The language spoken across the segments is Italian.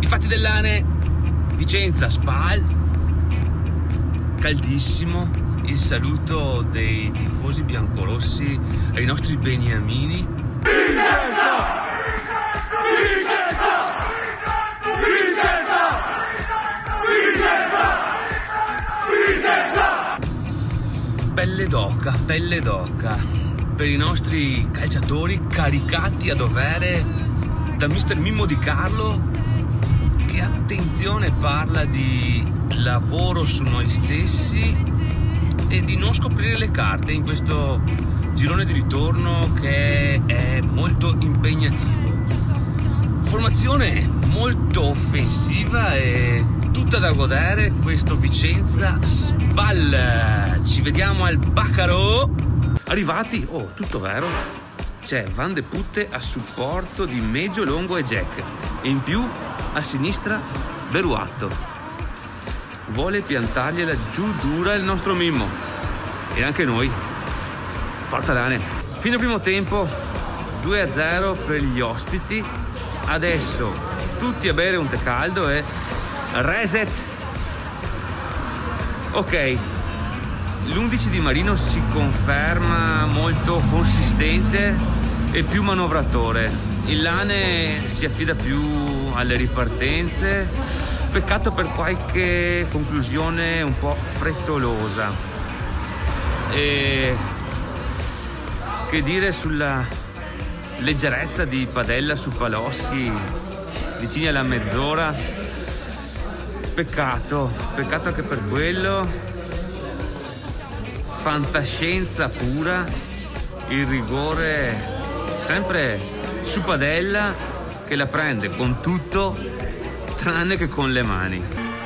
I fatti dell'Ane, Vicenza, Spal, caldissimo, il saluto dei tifosi biancorossi ai nostri beniamini. Vicenza! Vicenza! Vicenza! Vicenza! Vicenza! Pelle d'oca per i nostri calciatori caricati a dovere da mister Mimmo Di Carlo, che, attenzione, parla di lavoro su noi stessi e di non scoprire le carte in questo girone di ritorno che è molto impegnativo. Formazione molto offensiva e tutta da godere questo Vicenza Spal. Ci vediamo al Baccarò. Arrivati, oh, tutto vero, c'è Van de Putte a supporto di Meggio, Longo e Jack, e in più a sinistra Beruatto. Vuole piantargliela giù dura il nostro Mimmo, e anche noi. Forza Lane. Fine primo tempo, 2-0 per gli ospiti. Adesso tutti a bere un tè caldo e reset. Ok, l'11 di Marino si conferma molto consistente e più manovratore. Il Lane si affida più alle ripartenze. Peccato per qualche conclusione un po' frettolosa. E che dire sulla leggerezza di Padella su Paloschi vicini alla mezz'ora. Peccato anche per quello. Fantascienza pura, il rigore sempre su Padella, che la prende con tutto tranne che con le mani.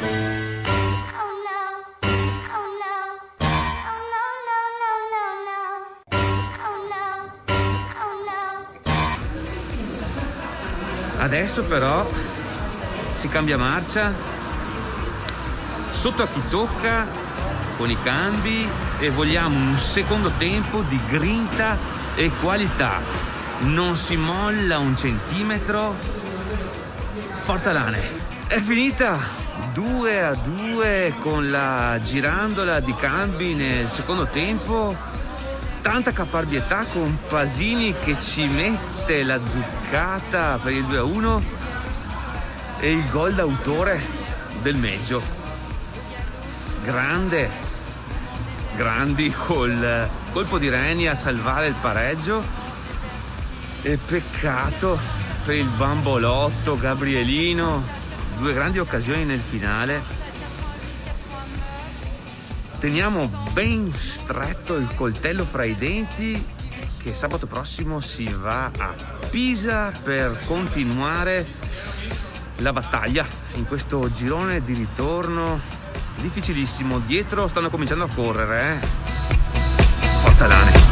Adesso però si cambia marcia, sotto a chi tocca con i cambi, e vogliamo un secondo tempo di grinta e qualità. Non si molla un centimetro. Forza Lane. È finita 2-2 con la girandola di cambi nel secondo tempo. Tanta caparbietà con Pasini che ci mette la zuccata per il 2-1 e il gol d'autore del Meggio. Grandi col colpo di Reni a salvare il pareggio, e peccato per il bambolotto Gabrielino. Due grandi occasioni nel finale. Teniamo ben stretto il coltello fra i denti, che sabato prossimo si va a Pisa per continuare la battaglia in questo girone di ritorno difficilissimo. Dietro stanno cominciando a correre, Forza Lane.